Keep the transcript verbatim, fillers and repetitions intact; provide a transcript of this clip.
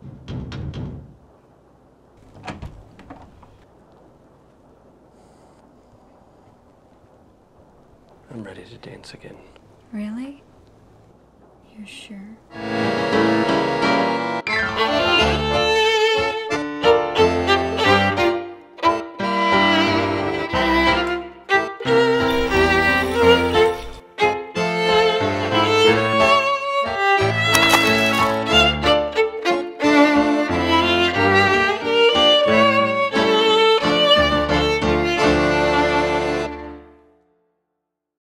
I'm ready to dance again. Really? You're sure?